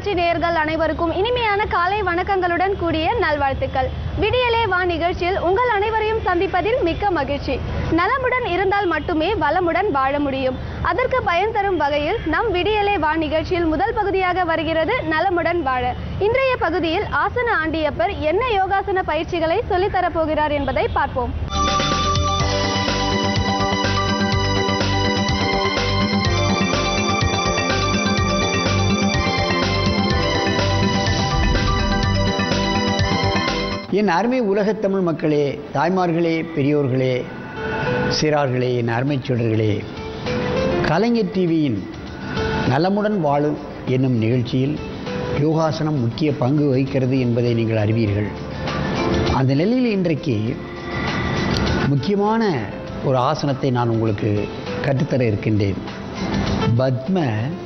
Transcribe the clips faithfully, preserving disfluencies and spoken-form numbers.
தொலைக்காட்சி நேயர்கள் அனைவருக்கும் இனிமையான காலை வணக்கங்களுடன் கூடிய நல்வாழ்த்துக்கள். விடியலே வா நிகழ்ச்சியில் உங்கள் அனைவரையும் சந்திப்பதில் மிக்க மகிழ்ச்சி. நலமுடன் இருந்தால் மட்டுமே வளமுடன் வாழ முடியும். அதற்கு பயன் தரும் வகையில் நம் விடியலே வா நிகழ்ச்சியில் முதல் பகுதியாக வருகிறது நலமுடன் வாழ. இன்றைய பகுதியில் ஆசன ஆண்டியப்பர் என்ன யோகாசன பயிற்சிகளை சொல்லித்தரப் போகிறார் என்பதை பார்ப்போம். என் அருமை உலகத் தமிழ் மக்களே, தாய்மார்களே, பெரியோர்களே, சிறார்களே, என் அருமை சீடர்களே, கலைஞர் டிவியின் நலமுடன் வாழும் என்னும் நிகழ்ச்சியில் யோகாசனம் முக்கிய பங்கு வகிக்கிறது என்பதை நீங்கள் அறிவீர்கள். அந்த நிலையில் இன்றைக்கு முக்கியமான ஒரு ஆசனத்தை நான் உங்களுக்கு கற்றுத்தர இருக்கின்றேன். பத்ம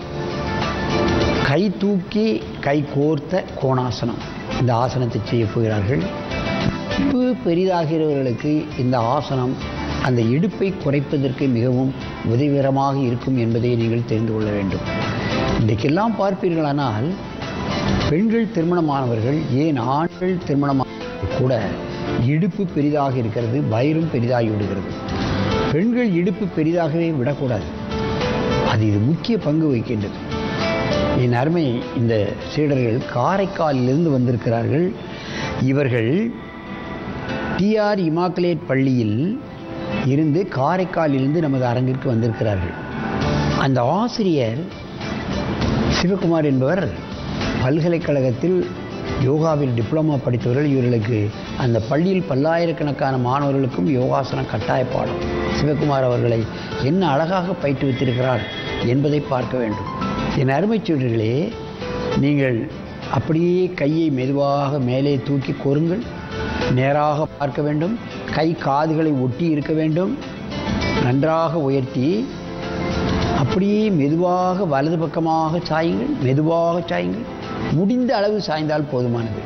கை தூக்கி கை கோர்த்த கோணாசனம். இந்த ஆசனத்தை செய்ய போகிறார்கள். இடுப்பு பெரிதாகிறவர்களுக்கு இந்த ஆசனம் அந்த இடுப்பை குறைப்பதற்கு மிகவும் உதவிகரமாக இருக்கும் என்பதை நீங்கள் தெரிந்து கொள்ள வேண்டும். இன்றைக்கெல்லாம் பார்ப்பீர்களானால் பெண்கள் திருமணமானவர்கள், ஏன் ஆண்கள் திருமணமானவர்கள் கூட இடுப்பு பெரிதாக இருக்கிறது, வயிறும் பெரிதாகி விடுகிறது. பெண்கள் இடுப்பு பெரிதாகவே விடக்கூடாது. அது இது முக்கிய பங்கு வகிக்கின்றது. என் அருமை இந்த சீடர்கள் காரைக்காலிலிருந்து வந்திருக்கிறார்கள். இவர்கள் டிஆர் இமாக்குலேட் பள்ளியில் இருந்து காரைக்காலிலிருந்து நமது அரங்கிற்கு வந்திருக்கிறார்கள். அந்த ஆசிரியர் சிவகுமார் என்பவர் பல்கலைக்கழகத்தில் யோகாவில் டிப்ளமா படித்தவர்கள். இவர்களுக்கு அந்த பள்ளியில் பல்லாயிரக்கணக்கான மாணவர்களுக்கும் யோகாசனம் கட்டாய பாடம். சிவகுமார் அவர்களை என்ன அழகாக பயிற்றுவித்திருக்கிறார் என்பதை பார்க்க வேண்டும். என் அருமை சீடர்களே, நீங்கள் அப்படியே கையை மெதுவாக மேலே தூக்கி கோருங்கள். நேராக பார்க்க வேண்டும். கை காதுகளை ஒட்டி இருக்க வேண்டும். நன்றாக உயர்த்தி அப்படியே மெதுவாக வலது பக்கமாக சாயுங்கள். மெதுவாக சாயுங்கள். முடிந்த அளவு சாய்ந்தால் போதுமானது.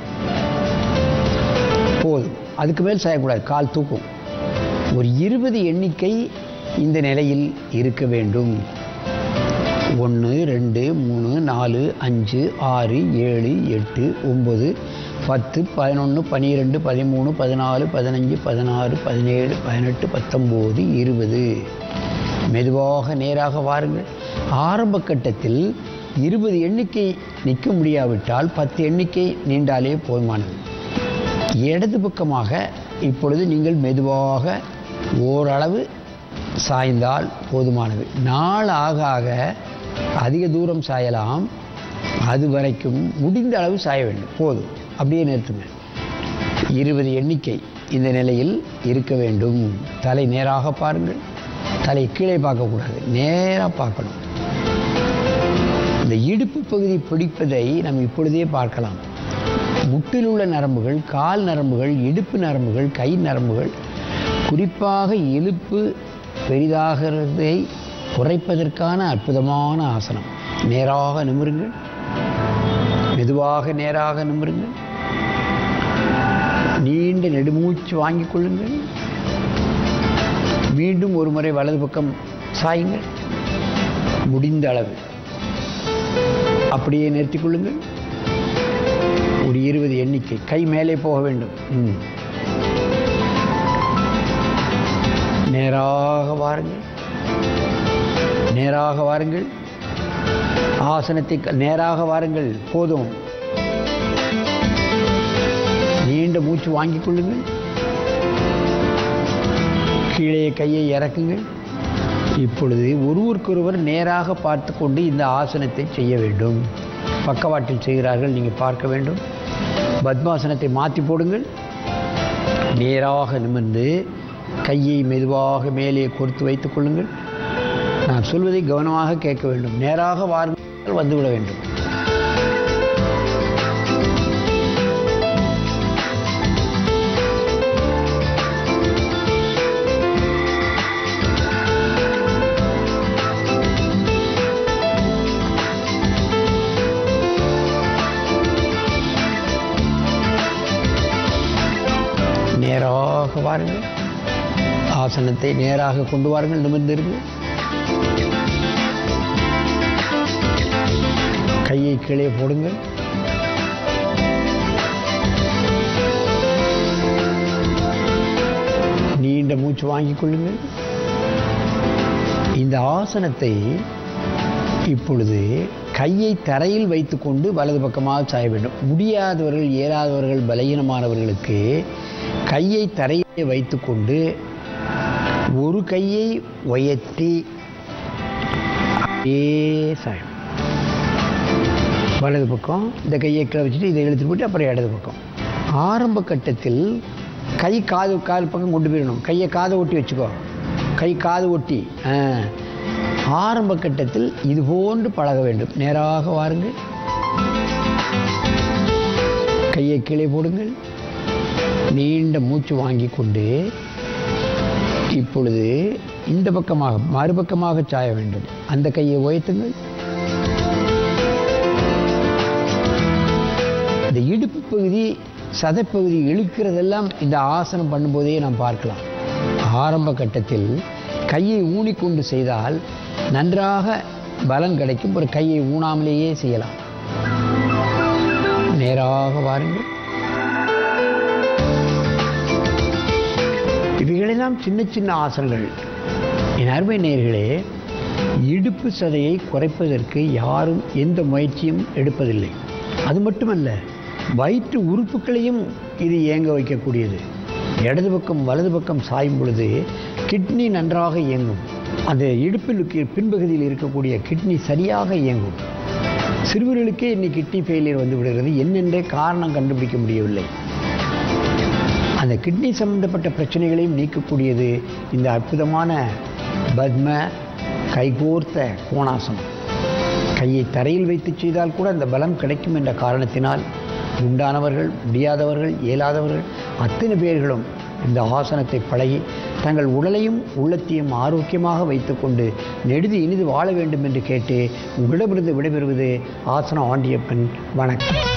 போதும், அதுக்கு மேல் சாயக்கூடாது. கால் தூக்கும். ஒரு இருபது எண்ணிக்கை இந்த நிலையில் இருக்க வேண்டும். ஒன்று, ரெண்டு, மூணு, நாலு, அஞ்சு, ஆறு, ஏழு, எட்டு, ஒம்பது, பத்து, பதினொன்று, பன்னிரெண்டு, பதிமூணு, பதினாலு, பதினஞ்சு, பதினாறு, பதினேழு, பதினெட்டு, பத்தொம்போது, இருபது. மெதுவாக நேராக வாருங்கள். ஆரம்ப கட்டத்தில் இருபது எண்ணிக்கை நிற்க முடியாவிட்டால் பத்து எண்ணிக்கை நீண்டாலே போதுமானது. இடது பக்கமாக இப்பொழுது நீங்கள் மெதுவாக ஓரளவு சாய்ந்தால் போதுமானது. நாள் ஆக ஆக அதிக தூரம் சாயலாம். அது வரைக்கும் முடிந்த அளவு சாய வேண்டும். போதும், அப்படியே நிறுத்துங்க. இருபது எண்ணிக்கை இந்த நிலையில் இருக்க வேண்டும். தலை நேராக பாருங்கள். தலை கீழே பார்க்கக்கூடாது, நேராக பார்க்கணும். இந்த இடுப்பு பகுதி பிடிப்பதை நம்ம இப்பொழுதே பார்க்கலாம். முட்டில் உள்ள நரம்புகள், கால் நரம்புகள், இடுப்பு நரம்புகள், கை நரம்புகள், குறிப்பாக இடுப்பு பெரிதாகிறதை குறைப்பதற்கான அற்புதமான ஆசனம். நேராக நிமிருங்கள். மெதுவாக நேராக நிமிருங்கள். நீண்ட நெடுமூச்சு வாங்கிக் கொள்ளுங்கள். மீண்டும் ஒரு முறை வலது பக்கம் சாயுங்கள். முடிந்த அளவு அப்படியே நிறுத்திக் கொள்ளுங்கள். ஒரு இருபது எண்ணிக்கை. கை மேலே போக வேண்டும். ம் நேராக வாருங்கள். நேராக வாருங்கள். ஆசனத்தை நேராக வாருங்கள். போதும். நீண்ட மூச்சு வாங்கிக் கொள்ளுங்கள். கீழே கையை இறக்குங்கள். இப்பொழுது ஒருவருக்கொருவர் நேராக பார்த்து கொண்டு இந்த ஆசனத்தை செய்ய வேண்டும். பக்கவாட்டில் செய்கிறார்கள், நீங்கள் பார்க்க வேண்டும். பத்மாசனத்தை மாற்றி போடுங்கள். நேராக நிமிர்ந்து கையை மெதுவாக மேலே கோர்த்து வைத்துக் கொள்ளுங்கள். நான் சொல்வதை கவனமாக கேட்க வேண்டும். நேராக வாருங்கள், வந்துவிட வேண்டும். நேராக வாருங்கள். ஆசனத்தை நேராக கொண்டு வாருங்கள். நிமிர்ந்திருங்கள். கையை கீழே போடுங்கள். நீண்ட மூச்சு வாங்கிக் கொள்ளுங்கள். இந்த ஆசனத்தை இப்பொழுது கையை தரையில் வைத்துக்கொண்டு வலது பக்கமாக சாய வேண்டும். முடியாதவர்கள், இயலாதவர்கள், பலகீனமானவர்களுக்கு கையை தரையை வைத்துக்கொண்டு ஒரு கையை உயர்த்தி சாயம். வலது பக்கம் இந்த கையை கீழே வச்சுட்டு இதை இழுத்துட்டு போட்டு அப்புறம் இடது பக்கம். ஆரம்ப கட்டத்தில் கை காது கால் பக்கம் கொண்டு போயிடணும். கையை காதை ஒட்டி வச்சுக்கோ. கை காது ஒட்டி ஆரம்ப கட்டத்தில் இது போன்று பழக வேண்டும். நேராக வாருங்கள். கையை கீழே போடுங்கள். நீண்ட மூச்சு வாங்கி கொண்டு இப்பொழுது இந்த பக்கமாக மறுபக்கமாக சாய வேண்டும். அந்த கையை உயர்த்துங்கள். இந்த இடுப்பு பகுதி, சதைப்பகுதி இழுக்கிறதெல்லாம் இந்த ஆசனம் பண்ணும்போதே நாம் பார்க்கலாம். ஆரம்ப கட்டத்தில் கையை ஊனிக்கொண்டு செய்தால் நன்றாக பலம் கிடைக்கும். ஒரு கையை ஊனாமலேயே செய்யலாம். நேராக வாருங்கள். இவைகளெல்லாம் சின்ன சின்ன ஆசனங்கள். என் அருமை நேயர்களே, இடுப்பு சதையை குறைப்பதற்கு யாரும் எந்த முயற்சியும் எடுப்பதில்லை. அது மட்டுமல்ல, வயிற்று உறுப்புகளையும் இது இயங்க வைக்கக்கூடியது. இடது பக்கம் வலது பக்கம் சாயும் பொழுது கிட்னி நன்றாக இயங்கும். அந்த இடுப்பிலுக்கு பின்பகுதியில் இருக்கக்கூடிய கிட்னி சரியாக இயங்கும். சிறுவர்களுக்கே இன்னைக்கு கிட்னி ஃபெயிலியர் வந்து விடுகிறது. என்னென்றே காரணம் கண்டுபிடிக்க முடியவில்லை. அந்த கிட்னி சம்பந்தப்பட்ட பிரச்சனைகளையும் நீக்கக்கூடியது இந்த அற்புதமான பத்ம கைகோர்த்த கோணாசனம். கையை தரையில் வைத்து செய்தால் கூட அந்த பலம் கிடைக்கும் என்ற காரணத்தினால் உண்டானவர்கள், முடியாதவர்கள், இயலாதவர்கள் அத்தனை பேர்களும் இந்த ஆசனத்தை பழகி தங்கள் உடலையும் உள்ளத்தையும் ஆரோக்கியமாக வைத்துக்கொண்டு நெடுது இனிது வாழ வேண்டும் என்று கேட்டு உங்களிடமிருந்து விடைபெறுவது ஆசன ஆண்டியப்பன். வணக்கம்.